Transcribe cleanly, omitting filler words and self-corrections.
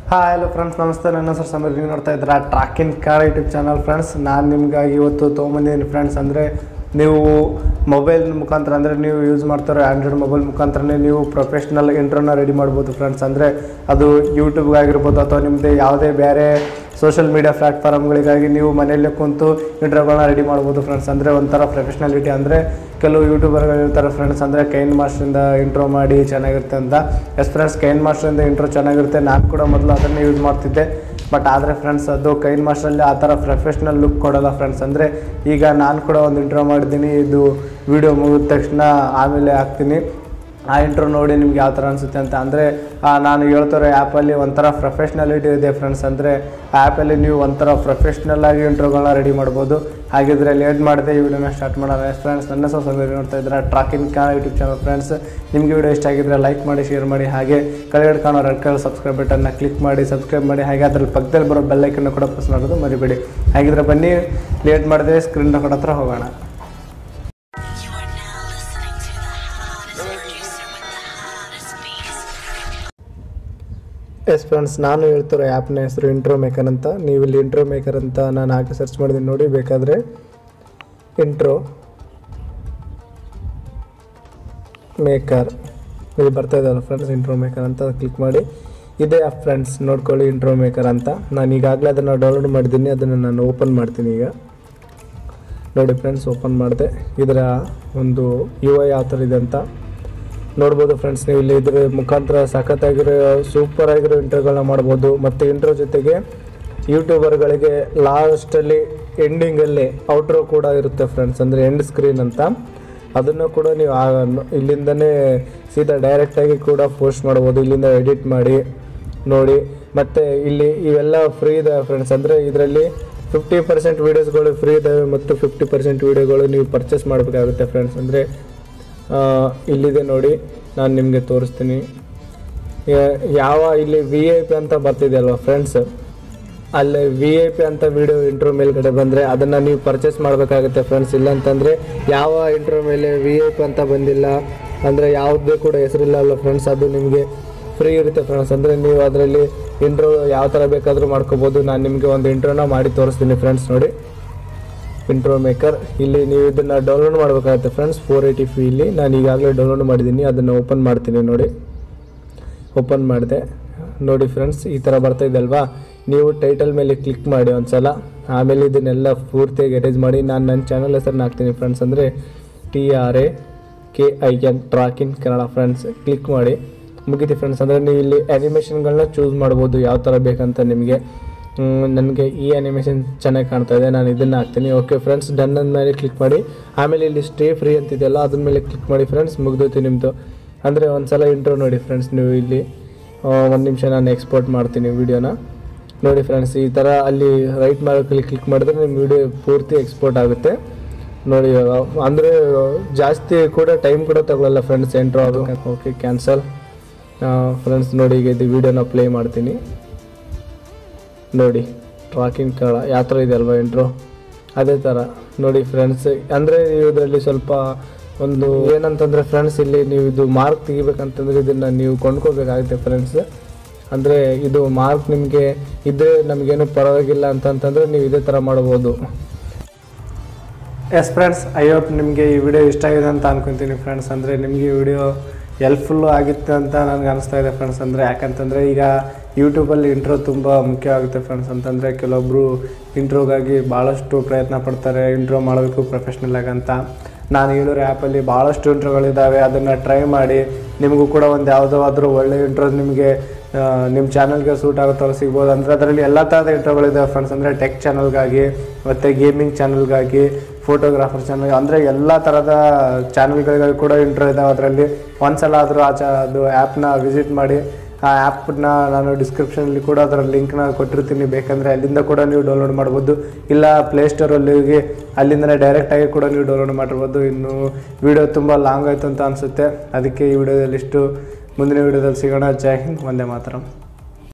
Hi hello friends, ನಮಸ್ತೆ. ನನ್ನ ಹೆಸರು ಸಮೀರ್. ನೀವು ನೋಡ್ತಾ ಇದ್ದೀರಾ Trakin car YouTube channel. Friends, ನಾನು ನಿಮಗಾಗಿ ಇವತ್ತು ತೊಗೊಂಬಂದಿದ್ದೀನಿ ಫ್ರೆಂಡ್ಸ್. ಅಂದರೆ ನೀವು ಮೊಬೈಲ್ ಮುಖಾಂತರ, ಅಂದರೆ ನೀವು ಯೂಸ್ ಮಾಡ್ತಾರೋ ಆ್ಯಂಡ್ರಾಯ್ಡ್ ಮೊಬೈಲ್ ಮುಖಾಂತರನೇ ನೀವು ಪ್ರೊಫೆಷ್ನಲ್ ಇಂಟ್ರೋನ ರೆಡಿ ಮಾಡ್ಬೋದು ಫ್ರೆಂಡ್ಸ್. ಅಂದರೆ ಅದು ಯೂಟ್ಯೂಬ್ಗಾಗಿರ್ಬೋದು ಅಥವಾ ನಿಮ್ಮದೇ ಯಾವುದೇ ಬೇರೆ ಸೋಷಿಯಲ್ ಮೀಡಿಯಾ ಪ್ಲ್ಯಾಟ್ಫಾರ್ಮ್ಗಳಿಗಾಗಿ ನೀವು ಮನೆಯಲ್ಲೇ ಕುಂತು ಇಂಟ್ರೋಗಳನ್ನ ರೆಡಿ ಮಾಡ್ಬೋದು ಫ್ರೆಂಡ್ಸ್. ಅಂದರೆ ಒಂಥರ ಪ್ರೊಫೆಷ್ನಾಲಿಟಿ. ಅಂದರೆ ಕೆಲವು ಯೂಟ್ಯೂಬರ್ಗಳು ಇರ್ತಾರೆ ಫ್ರೆಂಡ್ಸ್, ಅಂದರೆ ಕೈನ್ ಮಾಸ್ಟ್ರಿಂದ ಇಂಟ್ರೋ ಮಾಡಿ ಚೆನ್ನಾಗಿರುತ್ತೆ ಅಂತ. ಎಸ್ ಫ್ರೆಂಡ್ಸ್, ಕೈನ್ ಮಾಸ್ಟ್ರಿಂದ ಇಂಟ್ರೋ ಚೆನ್ನಾಗಿರುತ್ತೆ. ನಾನು ಕೂಡ ಮೊದಲು ಅದನ್ನೇ ಯೂಸ್ ಮಾಡ್ತಿದ್ದೆ. ಬಟ್ ಆದರೆ ಫ್ರೆಂಡ್ಸ್, ಅದು ಕೈನ್ ಮಾಸ್ಟ್ರಲ್ಲಿ ಆ ಥರ ಪ್ರೊಫೆಷ್ನಲ್ ಲುಕ್ ಕೊಡೋಲ್ಲ ಫ್ರೆಂಡ್ಸ್. ಅಂದರೆ ಈಗ ನಾನು ಕೂಡ ಒಂದು ಇಂಟ್ರೋ ಮಾಡಿದ್ದೀನಿ. ಇದು ವಿಡಿಯೋ ಮುಗಿದ ತಕ್ಷಣ ಆಮೇಲೆ ಹಾಕ್ತೀನಿ. ಆ ಇಂಟ್ರೋ ನೋಡಿ ನಿಮ್ಗೆ ಯಾವ ಥರ ಅನಿಸುತ್ತೆ ಅಂತ. ಅಂದರೆ ನಾನು ಹೇಳ್ತಿರೋ ಆ್ಯಪಲ್ಲಿ ಒಂಥರ ಪ್ರೊಫೆಷ್ನಾಲಿಟಿ ಇದೆ ಫ್ರೆಂಡ್ಸ್. ಅಂದರೆ ಆ ಆ್ಯಪಲ್ಲಿ ನೀವು ಒಂಥರ ಪ್ರೊಫೆಷ್ನಲ್ಲಾಗಿ ಇಂಟ್ರೋಗಳನ್ನ ರೆಡಿ ಮಾಡ್ಬೋದು. ಹಾಗಿದ್ರೆ ಲೇಟ್ ಮಾಡಿದೆ ಈ ವಿಡಿಯೋನ ಸ್ಟಾರ್ಟ್ ಮಾಡೋಣ. ಫ್ರೆಂಡ್ಸ್, ನನ್ನ ಸಮೀರ್ ನೋಡ್ತಾ ಇದ್ದಾರೆ Trakin car YouTube channel. Friends, ನಿಮಗೆ ವಿಡಿಯೋ ಇಷ್ಟ ಆಗಿದ್ದರೆ ಲೈಕ್ ಮಾಡಿ, ಶೇರ್ ಮಾಡಿ, ಹಾಗೆ ಕೆಳಗಡೆ ಕಾಣೋ ರೆಡ್ ಕಲರ್ ಸಬ್ಸ್ಕ್ರೈಬ್ ಬಟನ್ನ ಕ್ಲಿಕ್ ಮಾಡಿ ಸಬ್ಸ್ಕ್ರೈಬ್ ಮಾಡಿ. ಹಾಗೆ ಅದರಲ್ಲಿ ಪಕ್ಕದಲ್ಲಿ ಬರೋ ಬೆಲ್ಲೈಕನ್ನು ಕೂಡ ಪ್ರೆಸ್ ಮಾಡೋದು ಮರಿಬೇಡಿ. ಹಾಗಿದ್ರೆ ಬನ್ನಿ, ಲೇಟ್ ಮಾಡಿದೆ ಸ್ಕ್ರೀನ್ ರೆಕಾರ್ಡ್ ಹತ್ರ ಹೋಗೋಣ. ಎಸ್ ಫ್ರೆಂಡ್ಸ್, ನಾನು ಹೇಳ್ತಿರೋ ಆ್ಯಪ್ನ ಹೆಸರು ಇಂಟ್ರೋ ಮೇಕರ್ ಅಂತ. ನೀವು ಇಲ್ಲಿ ಇಂಟ್ರೋ ಮೇಕರ್ ಅಂತ ನಾನು ಹಾಕಿ ಸರ್ಚ್ ಮಾಡಿದ್ದೀನಿ ನೋಡಿ. ಬೇಕಾದರೆ ಇಂಟ್ರೋ ಮೇಕರ್ ಇಲ್ಲಿ ಬರ್ತಾ ಇದೆಯಲ್ಲ ಫ್ರೆಂಡ್ಸ್, ಇಂಟ್ರೋ ಮೇಕರ್ ಅಂತ ಕ್ಲಿಕ್ ಮಾಡಿ. ಇದೇ ಆ್ಯಪ್ ಫ್ರೆಂಡ್ಸ್, ನೋಡ್ಕೊಳ್ಳಿ ಇಂಟ್ರೋ ಮೇಕರ್ ಅಂತ. ನಾನು ಈಗಾಗಲೇ ಅದನ್ನು ಡೌನ್ಲೋಡ್ ಮಾಡಿದ್ದೀನಿ. ಅದನ್ನು ನಾನು ಓಪನ್ ಮಾಡ್ತೀನಿ. ಈಗ ನೋಡಿ ಫ್ರೆಂಡ್ಸ್, ಓಪನ್ ಮಾಡಿದೆ. ಇದರ ಒಂದು UI ಯಾವ ಥರ ಇದೆ ಅಂತ ನೋಡ್ಬೋದು ಫ್ರೆಂಡ್ಸ್. ನೀವು ಇಲ್ಲಿ ಇದ್ರ ಮುಖಾಂತರ ಸಖತ್ತಾಗಿರೋ ಸೂಪರ್ ಆಗಿರೋ ಇಂಟ್ರೋಗಳನ್ನ ಮಾಡ್ಬೋದು. ಮತ್ತು ಇಂಟ್ರೋ ಜೊತೆಗೆ ಯೂಟ್ಯೂಬರ್ಗಳಿಗೆ ಲಾಸ್ಟಲ್ಲಿ ಎಂಡಿಂಗಲ್ಲಿ ಔಟ್ರೋ ಕೂಡ ಇರುತ್ತೆ ಫ್ರೆಂಡ್ಸ್. ಅಂದರೆ ಎಂಡ್ ಸ್ಕ್ರೀನ್ ಅಂತ. ಅದನ್ನು ಕೂಡ ನೀವು ಇಲ್ಲಿಂದನೇ ಸೀದಾ ಡೈರೆಕ್ಟಾಗಿ ಕೂಡ ಪೋಸ್ಟ್ ಮಾಡ್ಬೋದು. ಇಲ್ಲಿಂದ ಎಡಿಟ್ ಮಾಡಿ ನೋಡಿ. ಮತ್ತು ಇಲ್ಲಿ ಇವೆಲ್ಲ ಫ್ರೀ ಇದೆ ಫ್ರೆಂಡ್ಸ್. ಅಂದರೆ ಇದರಲ್ಲಿ 50% ವೀಡಿಯೋಸ್ಗಳು ಫ್ರೀ ಇದ್ದಾವೆ ಮತ್ತು 50% ವೀಡಿಯೋಗಳು ನೀವು ಪರ್ಚೇಸ್ ಮಾಡಬೇಕಾಗುತ್ತೆ ಫ್ರೆಂಡ್ಸ್. ಅಂದರೆ ಇಲ್ಲಿದೆ ನೋಡಿ, ನಾನು ನಿಮಗೆ ತೋರಿಸ್ತೀನಿ. ಯಾವ ಇಲ್ಲಿ VIP ಅಂತ ಬರ್ತಿದೆ ಅಲ್ವಾ ಫ್ರೆಂಡ್ಸ್, ಅಲ್ಲಿ VIP ಅಂತ ವಿಡಿಯೋ ಇಂಟ್ರೋ ಮೇಲ್ಗಡೆ ಬಂದರೆ ಅದನ್ನು ನೀವು ಪರ್ಚೇಸ್ ಮಾಡಬೇಕಾಗುತ್ತೆ ಫ್ರೆಂಡ್ಸ್. ಇಲ್ಲಾಂತಂದರೆ ಯಾವ ಇಂಟ್ರೋ ಮೇಲೆ VIP ಅಂತ ಬಂದಿಲ್ಲ ಅಂದರೆ ಯಾವುದೇ ಕೂಡ ಹೆಸರಿಲ್ಲ ಅಲ್ಲ ಫ್ರೆಂಡ್ಸ್, ಅದು ನಿಮಗೆ ಫ್ರೀ ಇರುತ್ತೆ ಫ್ರೆಂಡ್ಸ್. ಅಂದರೆ ನೀವು ಅದರಲ್ಲಿ ಇಂಟ್ರೋ ಯಾವ ಥರ ಬೇಕಾದರೂ ಮಾಡ್ಕೋಬೋದು. ನಾನು ನಿಮಗೆ ಒಂದು ಇಂಟ್ರೋನ ಮಾಡಿ ತೋರಿಸ್ತೀನಿ ಫ್ರೆಂಡ್ಸ್. ನೋಡಿ, ಇಂಟ್ರೋ ಮೇಕರ್. ಇಲ್ಲಿ ನೀವು ಇದನ್ನು ಡೌನ್ಲೋಡ್ ಮಾಡಬೇಕಾಗುತ್ತೆ ಫ್ರೆಂಡ್ಸ್. 480p ಇಲ್ಲಿ ನಾನು ಈಗಾಗಲೇ ಡೌನ್ಲೋಡ್ ಮಾಡಿದ್ದೀನಿ. ಅದನ್ನು ಓಪನ್ ಮಾಡ್ತೀನಿ ನೋಡಿ. ಓಪನ್ ಮಾಡಿದೆ ನೋಡಿ ಫ್ರೆಂಡ್ಸ್, ಈ ಥರ ಬರ್ತಾ ಇದೆ ಅಲ್ವಾ. ನೀವು ಟೈಟಲ್ ಮೇಲೆ ಕ್ಲಿಕ್ ಮಾಡಿ ಒಂದು ಸಲ. ಆಮೇಲೆ ಇದನ್ನೆಲ್ಲ ಪೂರ್ತಿಯಾಗಿ ಅರೇಂಜ್ ಮಾಡಿ. ನಾನು ನನ್ನ ಚಾನಲ್ ಹೆಸರನ್ನ ಹಾಕ್ತೀನಿ ಫ್ರೆಂಡ್ಸ್. ಅಂದರೆ TRAKIN Trakin Kannada friends. Click ಮಾಡಿ ಮುಗಿತಿ ಫ್ರೆಂಡ್ಸ್. ಅಂದರೆ ನೀವು ಇಲ್ಲಿ ಆ್ಯನಿಮೇಷನ್ಗಳನ್ನ ಚೂಸ್ ಮಾಡ್ಬೋದು ಯಾವ ಥರ ಬೇಕಂತ ನಿಮಗೆ. ನನಗೆ ಈ ಆ್ಯನಿಮೇಷನ್ ಚೆನ್ನಾಗಿ ಕಾಣ್ತಾ ಇದೆ, ನಾನು ಇದನ್ನು ಹಾಕ್ತೀನಿ. ಓಕೆ ಫ್ರೆಂಡ್ಸ್, ಡನ್ ಅಂದಮೇಲೆ ಕ್ಲಿಕ್ ಮಾಡಿ. ಆಮೇಲೆ ಇಲ್ಲಿ ಸ್ಟೇ ಫ್ರೀ ಅಂತಿದೆಯಲ್ಲ, ಅದ್ರ ಮೇಲೆ ಕ್ಲಿಕ್ ಮಾಡಿ ಫ್ರೆಂಡ್ಸ್. ಮುಗ್ದೋಯ್ತು ನಿಮ್ಮದು. ಅಂದರೆ ಒಂದು ಸಲ ಇಂಟ್ರೋ ನೋಡಿ ಫ್ರೆಂಡ್ಸ್. ನೀವು ಇಲ್ಲಿ 1 ನಿಮಿಷ ನಾನು ಎಕ್ಸ್ಪೋರ್ಟ್ ಮಾಡ್ತೀನಿ ವಿಡಿಯೋನ ನೋಡಿ ಫ್ರೆಂಡ್ಸ್. ಈ ಥರ ಅಲ್ಲಿ ರೈಟ್ ಮಾರ್ಕಲ್ಲಿ ಕ್ಲಿಕ್ ಮಾಡಿದ್ರೆ ನಿಮ್ಮ ವಿಡಿಯೋ ಪೂರ್ತಿ ಎಕ್ಸ್ಪೋರ್ಟ್ ಆಗುತ್ತೆ ನೋಡಿ. ಅಂದರೆ ಜಾಸ್ತಿ ಕೂಡ ಟೈಮ್ ಕೂಡ ತಗೊಳ್ಳಲ್ಲ ಫ್ರೆಂಡ್ಸ್ ಇಂಟ್ರೋ ಆಗುತ್ತೆ. Okay, cancel friends. ನೋಡಿ, ಈಗ ಇದು ವಿಡಿಯೋನ ಪ್ಲೇ ಮಾಡ್ತೀನಿ ನೋಡಿ. ಟ್ರಾಕಿಂಗ್ ಕನ್ನಡ ಯಾವ ಥರ ಇದೆ ಅಲ್ವಾ ಇಂಟ್ರೋ, ಅದೇ ಥರ ನೋಡಿ ಫ್ರೆಂಡ್ಸ್. ಅಂದರೆ ಇದರಲ್ಲಿ ಸ್ವಲ್ಪ ಒಂದು ಏನಂತಂದರೆ ಫ್ರೆಂಡ್ಸ್, ಇಲ್ಲಿ ನೀವು ಇದು ಮಾರ್ಕ್ ತೆಗಿಬೇಕಂತಂದರೆ ಇದನ್ನು ನೀವು ಕೊಂಡ್ಕೋಬೇಕಾಗುತ್ತೆ ಫ್ರೆಂಡ್ಸ್. ಅಂದರೆ ಇದು ಮಾರ್ಕ್ ನಿಮಗೆ ಇದ್ದರೆ ನಮಗೇನು ಪರವಾಗಿಲ್ಲ ಅಂತಂತಂದರೆ ನೀವು ಇದೇ ಥರ ಮಾಡ್ಬೋದು. ಎಸ್ ಫ್ರೆಂಡ್ಸ್, ಐ ಹೋಪ್ ನಿಮಗೆ ಈ ವಿಡಿಯೋ ಇಷ್ಟ ಆಗಿದೆ ಅಂತ ಅನ್ಕೊತೀನಿ ಫ್ರೆಂಡ್ಸ್. ಅಂದರೆ ನಿಮಗೆ ಈ ವಿಡಿಯೋ ಹೆಲ್ಪ್ಫುಲ್ಲು ಆಗಿತ್ತು ಅಂತ ನನಗೆ ಅನಿಸ್ತಾ ಇದೆ ಫ್ರೆಂಡ್ಸ್. ಅಂದರೆ ಯಾಕಂತಂದರೆ ಈಗ ಯೂಟ್ಯೂಬಲ್ಲಿ ಇಂಟ್ರೋ ತುಂಬ ಮುಖ್ಯವಾಗುತ್ತೆ ಫ್ರೆಂಡ್ಸ್. ಅಂತಂದರೆ ಕೆಲವೊಬ್ಬರು ಇಂಟ್ರೋಗಾಗಿ ಭಾಳಷ್ಟು ಪ್ರಯತ್ನ ಪಡ್ತಾರೆ, ಇಂಟ್ರೋ ಮಾಡಬೇಕು ಪ್ರೊಫೆಷ್ನಲ್ ಆಗಂತ. ನಾನು ಹೇಳಿರೋ ಆ್ಯಪಲ್ಲಿ ಭಾಳಷ್ಟು ಇಂಟ್ರೋಗಳಿದ್ದಾವೆ. ಅದನ್ನು ಟ್ರೈ ಮಾಡಿ. ನಿಮಗೂ ಕೂಡ ಒಂದು ಯಾವುದಾದ್ರೂ ಒಳ್ಳೆ ಇಂಟ್ರೋ ನಿಮಗೆ ನಿಮ್ಮ ಚಾನಲ್ಗೆ ಸೂಟ್ ಆಗೋ ಥರ ಸಿಗ್ಬೋದು. ಅಂದರೆ ಅದರಲ್ಲಿ ಎಲ್ಲ ಥರದ ಇಂಟ್ರೋಗಳಿದ್ದಾವೆ ಫ್ರೆಂಡ್ಸ್. ಅಂದರೆ ಟೆಕ್ ಚಾನಲ್ಗಾಗಿ, ಮತ್ತು ಗೇಮಿಂಗ್ ಚಾನಲ್ಗಾಗಿ, ಫೋಟೋಗ್ರಾಫರ್ ಚಾನಲ್, ಅಂದರೆ ಎಲ್ಲ ಥರದ ಚಾನಲ್ಗಳಿಗಾಗಿ ಕೂಡ ಇಂಟ್ರೋ ಇದ್ದಾವೆ. ಅದರಲ್ಲಿ ಒಂದ್ಸಲ ಆದರೂ ಅದು ಆ್ಯಪ್ನ ವಿಸಿಟ್ ಮಾಡಿ. ಆ ಆ್ಯಪ್ನ ನಾನು ಡಿಸ್ಕ್ರಿಪ್ಷನಲ್ಲಿ ಕೂಡ ಅದರ ಲಿಂಕ್ನ ಕೊಟ್ಟಿರ್ತೀನಿ. ಬೇಕಂದರೆ ಅಲ್ಲಿಂದ ಕೂಡ ನೀವು ಡೌನ್ಲೋಡ್ ಮಾಡ್ಬೋದು. ಇಲ್ಲ ಪ್ಲೇಸ್ಟೋರಲ್ಲಿ ಹೋಗಿ ಅಲ್ಲಿಂದನೇ ಡೈರೆಕ್ಟಾಗಿ ಕೂಡ ನೀವು ಡೌನ್ಲೋಡ್ ಮಾಡಿರ್ಬೋದು. ಇನ್ನು ವಿಡಿಯೋ ತುಂಬ ಲಾಂಗ್ ಆಯಿತು ಅಂತ ಅನಿಸುತ್ತೆ. ಅದಕ್ಕೆ ಈ ವಿಡಿಯೋದಲ್ಲಿ ಇಷ್ಟು. ಮುಂದಿನ ವಿಡಿಯೋದಲ್ಲಿ ಸಿಗೋಣ. ಜೈ ಹಿಂದ್, ವಂದೇ ಮಾತರಂ.